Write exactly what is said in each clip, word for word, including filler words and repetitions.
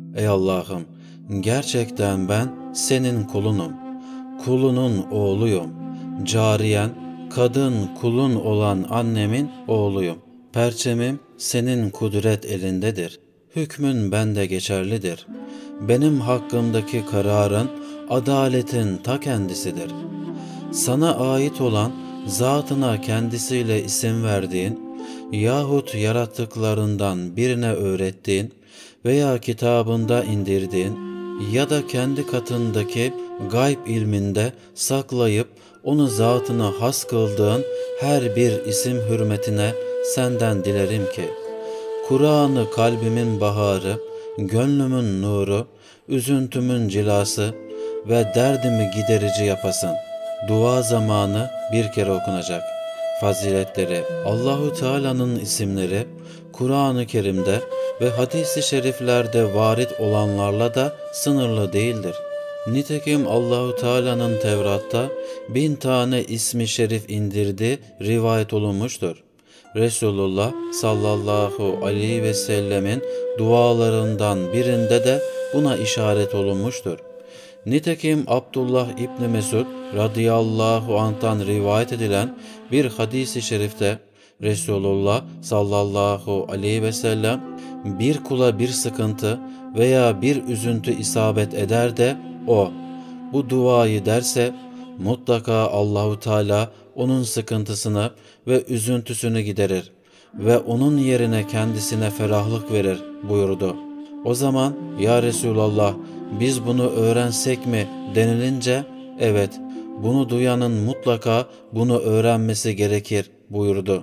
Ey Allah'ım, gerçekten ben senin kulunum, kulunun oğluyum. Cariyen, kadın kulun olan annemin oğluyum. Perçemim senin kudret elindedir. Hükmün bende geçerlidir. Benim hakkımdaki kararın adaletin ta kendisidir. Sana ait olan zatına kendisiyle isim verdiğin yahut yarattıklarından birine öğrettiğin veya kitabında indirdiğin ya da kendi katındaki gayb ilminde saklayıp onu zatına has kıldığın her bir isim hürmetine senden dilerim ki, Kur'an'ı kalbimin baharı, gönlümün nuru, üzüntümün cilası ve derdimi giderici yapasın. Dua zamanı bir kere okunacak. Faziletleri, Allahu Teala'nın isimleri, Kur'an-ı Kerim'de ve hadis-i şeriflerde varit olanlarla da sınırlı değildir. Nitekim Allahu Teala'nın Tevrat'ta bin tane ismi şerif indirdiği rivayet olunmuştur. Resulullah sallallahu aleyhi ve sellemin dualarından birinde de buna işaret olunmuştur. Nitekim Abdullah İbni Mesud radıyallahu anh'tan rivayet edilen bir hadis-i şerifte Resulullah sallallahu aleyhi ve sellem bir kula bir sıkıntı veya bir üzüntü isabet eder de o bu duayı derse mutlaka Allahu Teala onun sıkıntısını ve üzüntüsünü giderir ve onun yerine kendisine ferahlık verir buyurdu. O zaman ya Resulallah biz bunu öğrensek mi denilince evet bunu duyanın mutlaka bunu öğrenmesi gerekir buyurdu.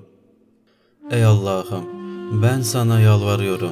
Ey Allah'ım, ben sana yalvarıyorum.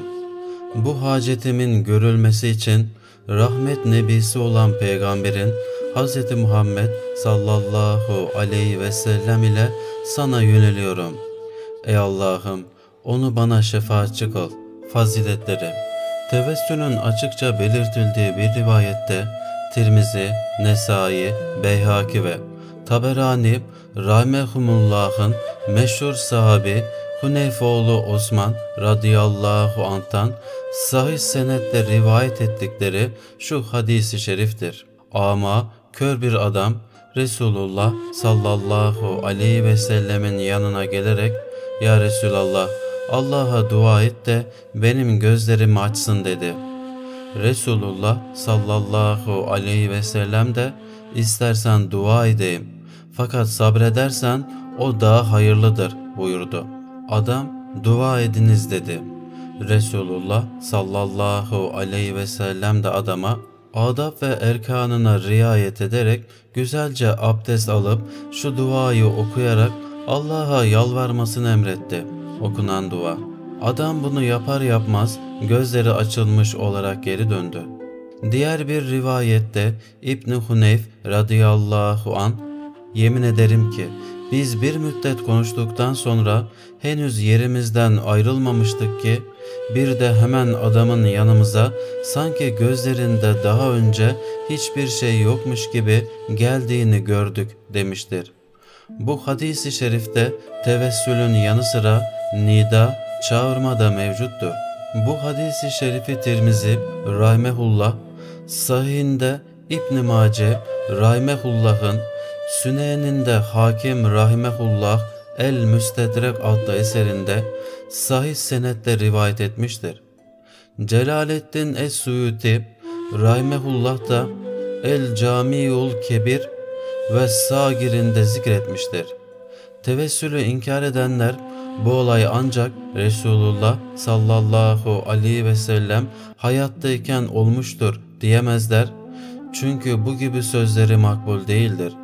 Bu hacetimin görülmesi için rahmet nebisi olan peygamberin Hz. Muhammed sallallahu aleyhi ve sellem ile sana yöneliyorum. Ey Allah'ım, onu bana şefaatçi kıl. Faziletleri, tevessülün açıkça belirtildiği bir rivayette Tirmizi, Nesai, Beyhaki ve Taberani rahmehumullah'ın meşhur sahabi Huneyfoğlu Osman radıyallahu anh'tan sahih senetle rivayet ettikleri şu hadisi şeriftir. Ama kör bir adam Resulullah sallallahu aleyhi ve sellemin yanına gelerek ya Resulallah Allah'a dua et de benim gözlerimi açsın dedi. Resulullah sallallahu aleyhi ve sellem de istersen dua edeyim fakat sabredersen o daha hayırlıdır buyurdu. Adam dua ediniz dedi. Resulullah sallallahu aleyhi ve sellem de adama adab ve erkanına riayet ederek güzelce abdest alıp şu duayı okuyarak Allah'a yalvarmasını emretti. Okunan dua. Adam bunu yapar yapmaz gözleri açılmış olarak geri döndü. Diğer bir rivayette İbn-i Huneyf radıyallahu an yemin ederim ki biz bir müddet konuştuktan sonra henüz yerimizden ayrılmamıştık ki bir de hemen adamın yanımıza sanki gözlerinde daha önce hiçbir şey yokmuş gibi geldiğini gördük demiştir. Bu hadis-i şerifte tevessülün yanı sıra nida, çağırma da mevcuttur. Bu hadis-i şerifi Tirmizi rahmehullah, sahihinde İbn-i Mace rahimehullah'ın, Süneninde Hakim rahimehullah El-Müstedrek adlı eserinde sahih senetle rivayet etmiştir. Celaleddin Es-Suyuti rahimehullah da El-Camiul Kebir ve Sagir'inde zikretmiştir. Tevessülü inkar edenler bu olay ancak Resulullah sallallahu aleyhi ve sellem hayattayken olmuştur diyemezler. Çünkü bu gibi sözleri makbul değildir.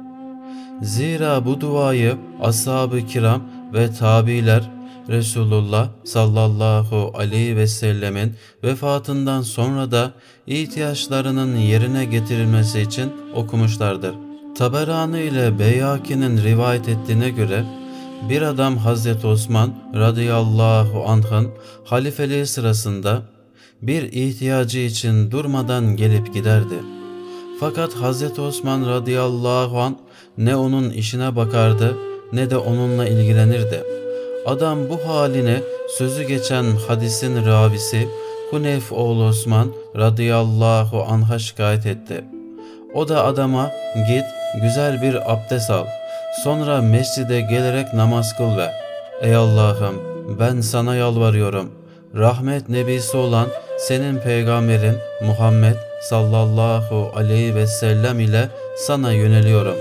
Zira bu duayı ashab-ı kiram ve tabiler Resulullah sallallahu aleyhi ve sellemin vefatından sonra da ihtiyaçlarının yerine getirilmesi için okumuşlardır. Taberani ile Beyhaki'nin rivayet ettiğine göre bir adam Hazreti Osman radıyallahu anh'ın halifeliği sırasında bir ihtiyacı için durmadan gelip giderdi. Fakat Hazreti Osman radıyallahu anh ne onun işine bakardı ne de onunla ilgilenirdi. Adam bu haline sözü geçen hadisin ravisi Huneyf oğlu Osman radıyallahu anh'a şikayet etti. O da adama git güzel bir abdest al. Sonra mescide gelerek namaz kıl ve ey Allah'ım ben sana yalvarıyorum. Rahmet nebisi olan senin peygamberin Muhammed sallallahu aleyhi ve sellem ile sana yöneliyorum.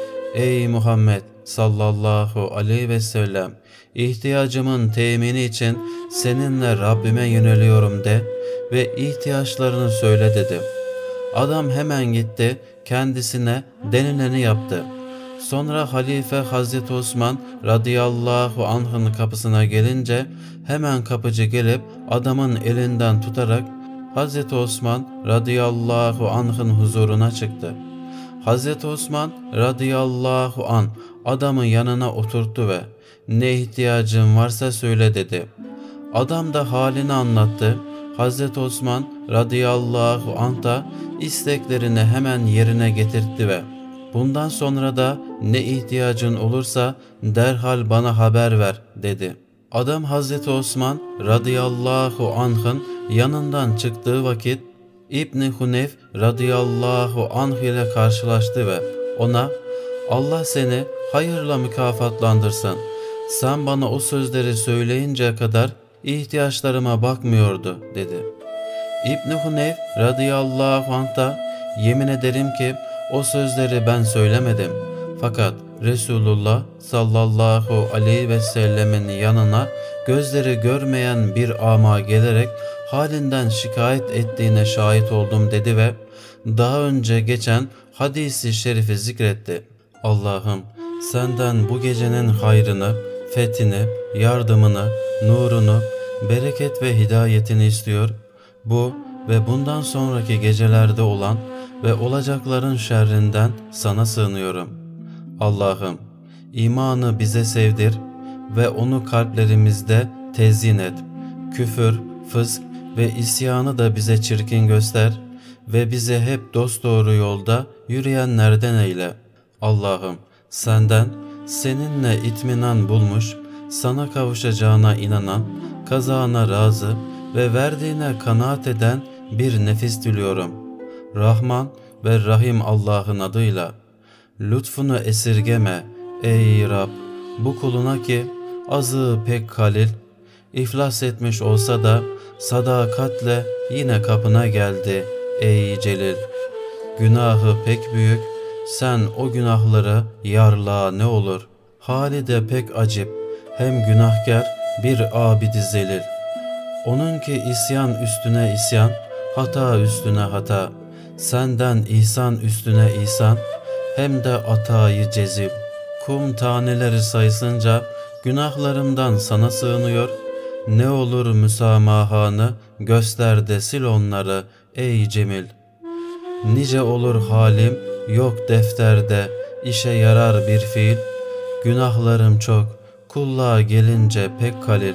Ey Muhammed sallallahu aleyhi ve sellem, ihtiyacımın temini için seninle Rabbime yöneliyorum de ve ihtiyaçlarını söyle dedi. Adam hemen gitti, kendisine denileni yaptı. Sonra halife Hazreti Osman radıyallahu anh'ın kapısına gelince hemen kapıcı gelip adamın elinden tutarak Hazreti Osman radıyallahu anh'ın huzuruna çıktı. Hazreti Osman radıyallahu anh adamı yanına oturttu ve ne ihtiyacın varsa söyle dedi. Adam da halini anlattı. Hazreti Osman radıyallahu anh da isteklerini hemen yerine getirtti ve bundan sonra da ne ihtiyacın olursa derhal bana haber ver dedi. Adam Hazreti Osman radıyallahu anh'ın yanından çıktığı vakit İbni Huneyf radıyallahu anh ile karşılaştı ve ona Allah seni hayırla mükafatlandırsın. Sen bana o sözleri söyleyinceye kadar ihtiyaçlarıma bakmıyordu dedi. İbni Huneyf radıyallahu anh da yemin ederim ki o sözleri ben söylemedim. Fakat Resulullah sallallahu aleyhi ve sellemin yanına gözleri görmeyen bir ama gelerek halinden şikayet ettiğine şahit oldum dedi ve daha önce geçen hadisi şerifi zikretti. Allah'ım senden bu gecenin hayrını, fethini, yardımını, nurunu, bereket ve hidayetini istiyor. Bu ve bundan sonraki gecelerde olan ve olacakların şerrinden sana sığınıyorum. Allah'ım imanı bize sevdir ve onu kalplerimizde tezyin et. Küfür, fısk ve isyanı da bize çirkin göster ve bize hep dosdoğru yolda yürüyenlerden eyle. Allah'ım senden seninle itminan bulmuş, sana kavuşacağına inanan, kazana razı ve verdiğine kanaat eden bir nefis diliyorum. Rahman ve Rahim Allah'ın adıyla. Lütfunu esirgeme ey Rab bu kuluna ki azı pek kalil, iflas etmiş olsa da sadakatle yine kapına geldi ey Celil. Günahı pek büyük, sen o günahları yarla ne olur. Hali de pek acip, hem günahkar bir abidi zelil. Onunki isyan üstüne isyan, hata üstüne hata. Senden ihsan üstüne ihsan, hem de atayı cezip. Kum taneleri sayısınca günahlarımdan sana sığınıyor. Ne olur müsamahanı göster de sil onları ey Cemil. Nice olur halim yok defterde işe yarar bir fiil. Günahlarım çok kulluğa gelince pek kalil.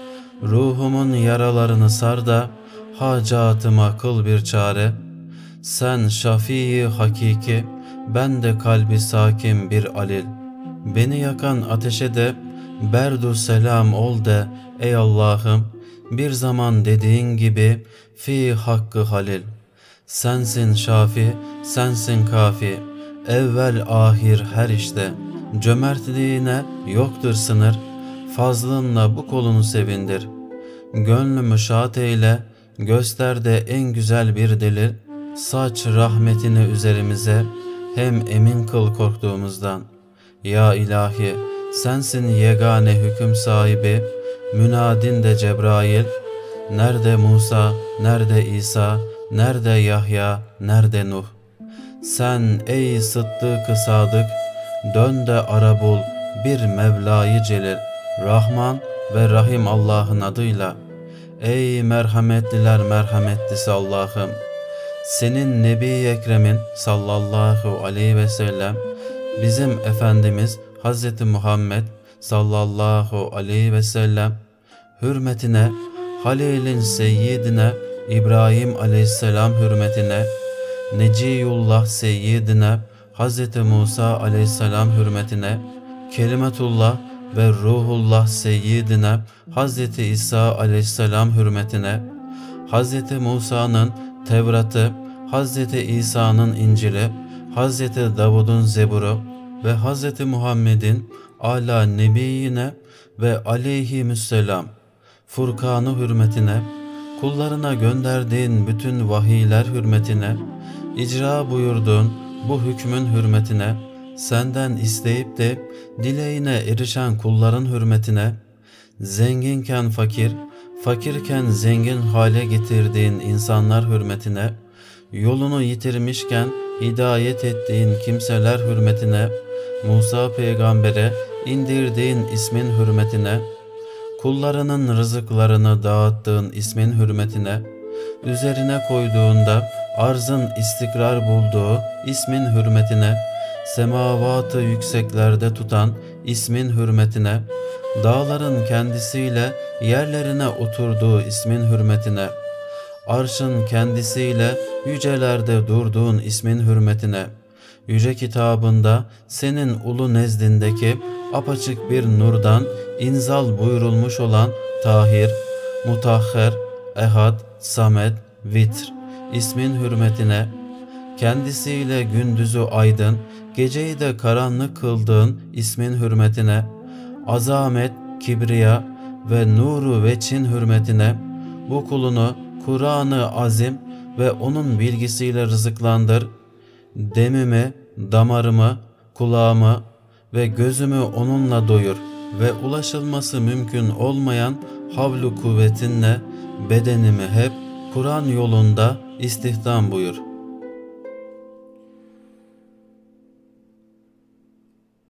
Ruhumun yaralarını sar da hacatıma kıl bir çare. Sen şafii hakiki, ben de kalbi sakin bir alil. Beni yakan ateşe de berdu selam ol de ey Allah'ım. Bir zaman dediğin gibi fi hakkı halil. Sensin şafi, sensin kafi, evvel ahir her işte. Cömertliğine yoktur sınır, fazlınla bu kolunu sevindir. Gönlümü şad eyle, göster de en güzel bir delil. Saç rahmetini üzerimize, hem emin kıl korktuğumuzdan. Ya ilahi, sensin yegane hüküm sahibi, münadin de Cebrail. Nerede Musa, nerede İsa, nerede Yahya, nerede Nuh? Sen ey Sıddık-ı Sadık, dön de ara bul bir Mevla-yı Celil. Rahman ve Rahim Allah'ın adıyla. Ey merhametliler merhametlisi Allah'ım, senin Nebi-i Ekrem'in sallallahu aleyhi ve sellem, bizim Efendimiz Hazreti Muhammed sallallahu aleyhi ve sellem hürmetine, Halil'in seyyidine İbrahim aleyhisselam hürmetine, Neciyullah seyyidine Hazreti Musa aleyhisselam hürmetine, Kelimetullah ve Ruhullah seyyidine Hazreti İsa aleyhisselam hürmetine, Hz. Musa'nın Tevrat'ı, Hz. İsa'nın İncil'i, Hz. Davud'un Zebur'u ve Hz. Muhammed'in ala nebiyine ve aleyhisselam Furkan'ı hürmetine, kullarına gönderdiğin bütün vahiyler hürmetine, icra buyurduğun bu hükmün hürmetine, senden isteyip de dileğine erişen kulların hürmetine, zenginken fakir, fakirken zengin hale getirdiğin insanlar hürmetine, yolunu yitirmişken hidayet ettiğin kimseler hürmetine, Musa peygambere indirdiğin ismin hürmetine, kullarının rızıklarını dağıttığın ismin hürmetine, üzerine koyduğunda arzın istikrar bulduğu ismin hürmetine, semavatı yükseklerde tutan ismin hürmetine, dağların kendisiyle yerlerine oturduğu ismin hürmetine, arşın kendisiyle yücelerde durduğun ismin hürmetine, yüce kitabında senin ulu nezdindeki apaçık bir nurdan inzal buyurulmuş olan Tahir, Mutahher, Ehad, Samet, Vitr ismin hürmetine, kendisiyle gündüzü aydın, geceyi de karanlık kıldığın ismin hürmetine, azamet, kibriya ve nuru ve çin hürmetine, bu kulunu Kur'an-ı Azim ve onun bilgisiyle rızıklandır, demimi, damarımı, kulağımı ve gözümü onunla doyur ve ulaşılması mümkün olmayan havlu kuvvetinle bedenimi hep Kur'an yolunda istihdam buyur.